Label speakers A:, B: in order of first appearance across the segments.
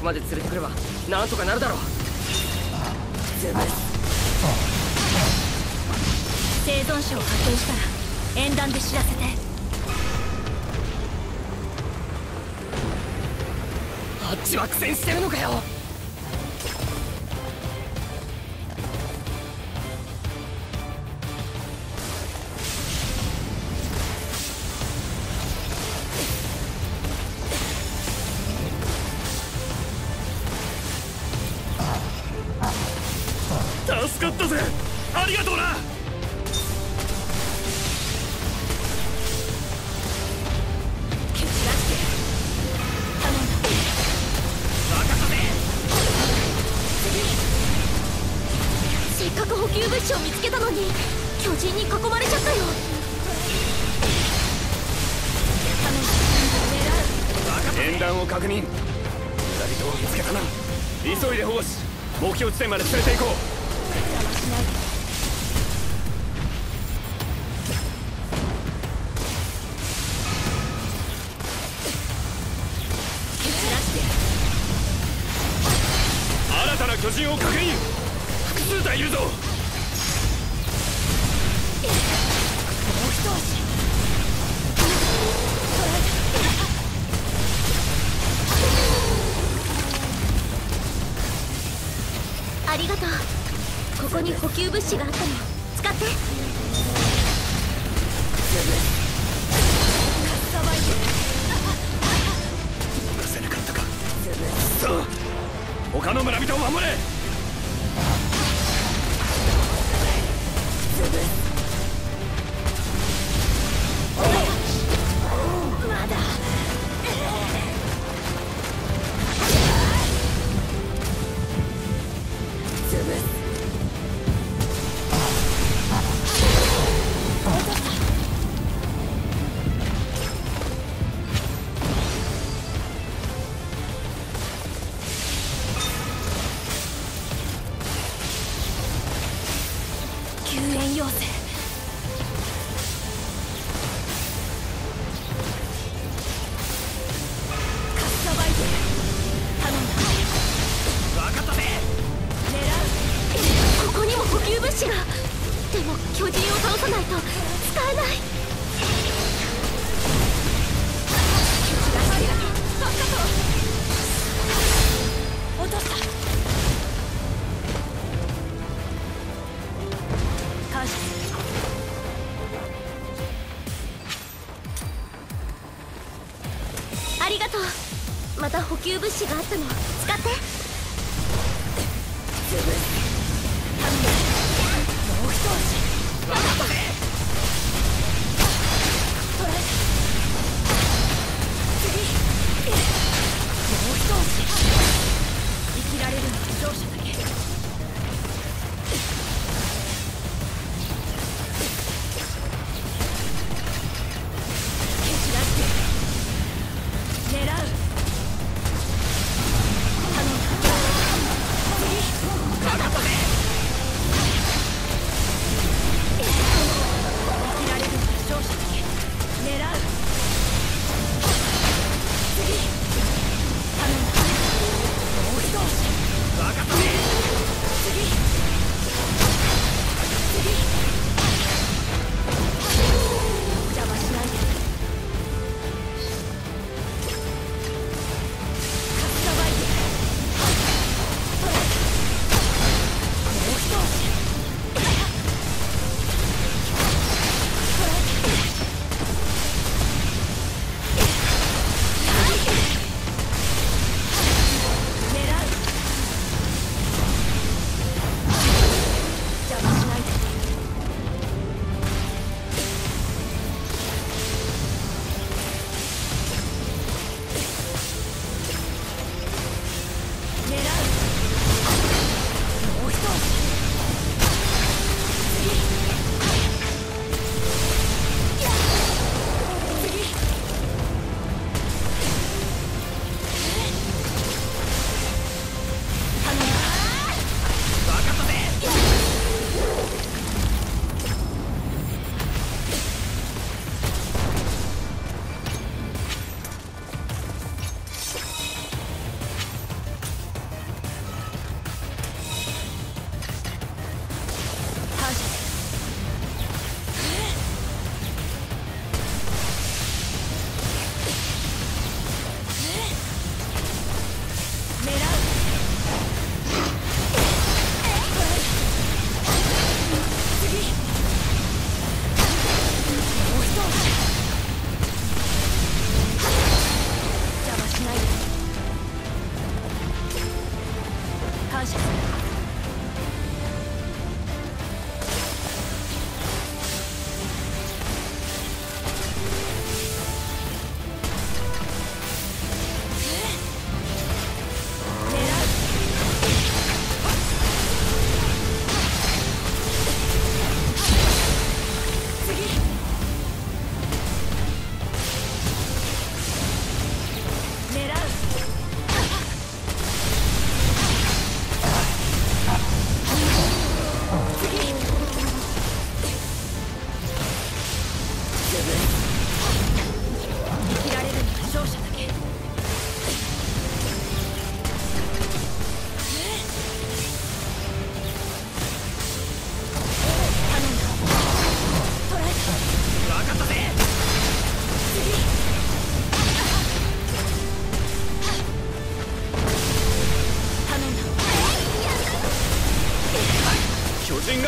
A: こまで連れてくればなんとかなるだろう。
B: 生存者を発見したら演壇で知らせて。
A: あっちは苦戦してるのかよ。
C: 助かったぜ、ありがとうな。
B: 蹴散らして頼んだ。
A: 分かったぜ。
B: せっかく補給物資を見つけたのに巨人に囲まれちゃったよ。
C: 演壇を確認。2人とも見つけたな。急いで保護し目標地点まで連れて行こう。新たな巨人を確認。複数体いるぞ。もう
B: 一押し。ありがとう。ここに補給物資があったの。使って。
C: 出せなかったか。さあ他の村人を守れ。
B: まだ救援要請。カッサバイト頼んだ。
A: 分かったぜ。
B: 狙う。ここにも補給物資が。でも巨人を倒さないと使えない。ありがとう。助かったわ。落とした。感謝する。ありがとう。また補給物資があったの使って。もう一押し。
A: 分かったぜ。
B: 次。もう一押し。生きられるのは勝者だけ。蹴散らして狙う。頼んだ。次。
A: 分かったぜ。
B: 生きられるのは勝者だけ。狙う。次。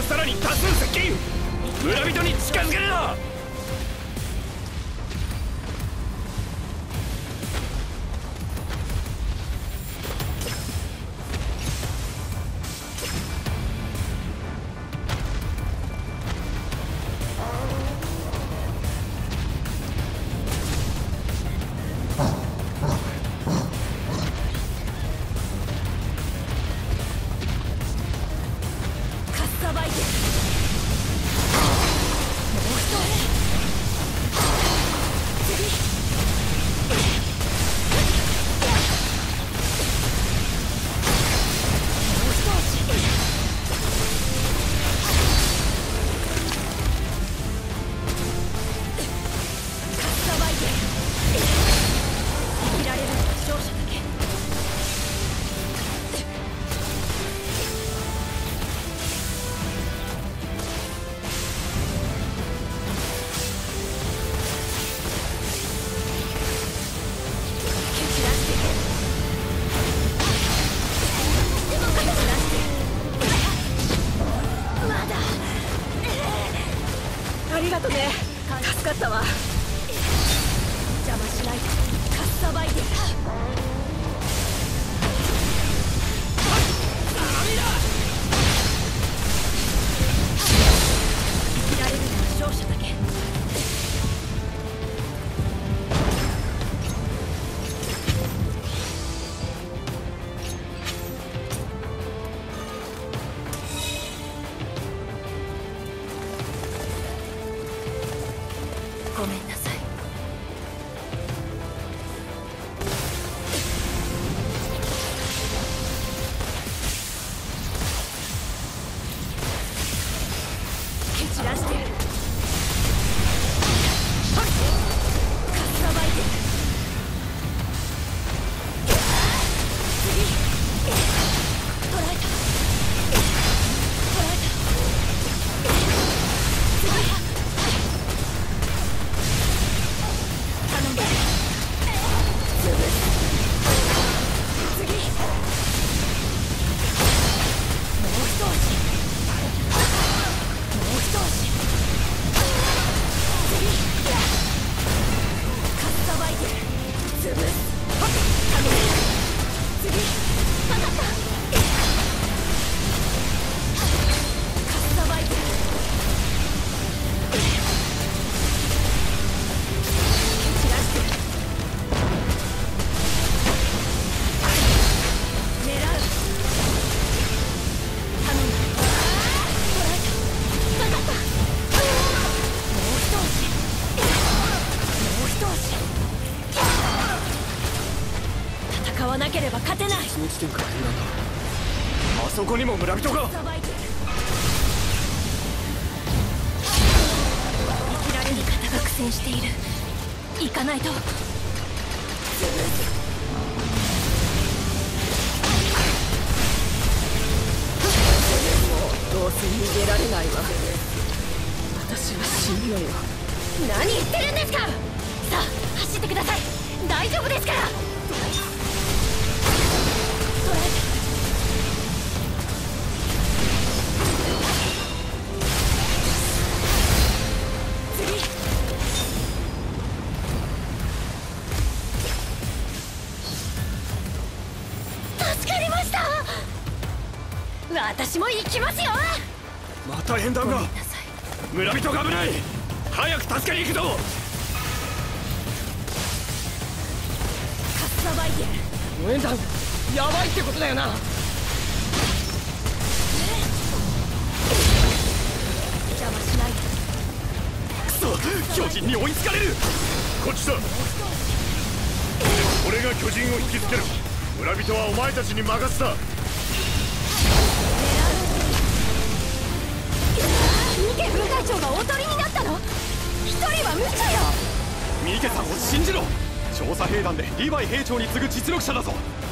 C: がさらに多数接近。村人に近づけるな。
B: ありがとね。助かったわ。邪魔しないで。かっさばいて。生きられるのは勝者だけ。ごめんなさい。蹴散らしてる。かっさばいてる。次。捕らえた。捕らえた。次。戦わなければ勝てない。
C: その地点からなんだ。あそこにも村人が。
B: 生きられる方が苦戦している。行かないと。
A: どうせ逃げられないわ。私は死ぬのよ。
B: 何言ってるんですか。さあ走ってください。大丈夫ですから。捕らえた。次。助かりました。私も行きますよ。
C: また縁談が。
B: ごめんなさい。
C: 村人が危ない。早く助けに行くぞ。
B: かっさばいてる。
A: 応援団やばいってことだよな。
B: 邪魔しないで。
C: くそ、巨人に追いつかれる。こっちだ。俺が巨人を引きつける。村人はお前たちに任せた。
B: ミケ分隊長がおとりになったの。一人は無茶よ。
C: ミケさんを信じろ。調査兵団でリヴァイ兵長に次ぐ実力者だぞ。